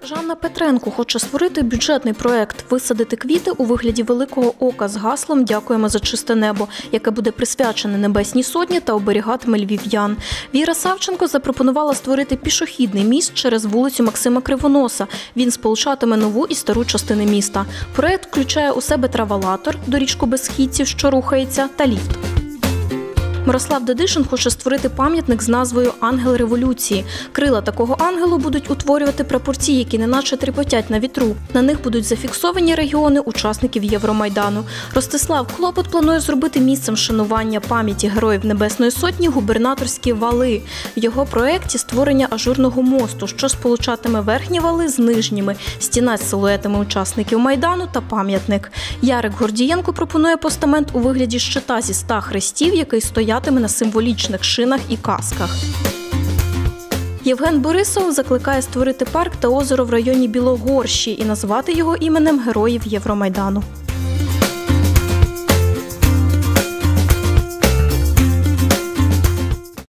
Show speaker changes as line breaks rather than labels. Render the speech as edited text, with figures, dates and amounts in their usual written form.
Жанна Петренко хоче створити бюджетний проект «Висадити квіти» у вигляді великого ока з гаслом «Дякуємо за чисте небо», яке буде присвячене Небесній Сотні та оберігатиме львів'ян. Віра Савченко запропонувала створити пішохідний міст через вулицю Максима Кривоноса. Він сполучатиме нову і стару частини міста. Проект включає у себе траволатор, доріжку без східців, що рухається, та ліфт. Мирослав Дедишин хоче створити пам'ятник з назвою «Ангел революції». Крила такого ангелу будуть утворювати прапорці, які неначе тріпотять на вітру. На них будуть зафіксовані регіони учасників Євромайдану. Ростислав Клопот планує зробити місцем вшанування пам'яті героїв Небесної Сотні губернаторські вали. В його проєкті створення ажурного мосту, що сполучатиме верхні вали з нижніми, стіна з силуетами учасників Майдану та пам'ятник. Ярик Гордієнко пропонує постамент у вигляді щита зі 100 хрестів, який стоятиме на символічних шинах і касках. Євген Борисов закликає створити парк та озеро в районі Білогорщі і назвати його іменем героїв Євромайдану.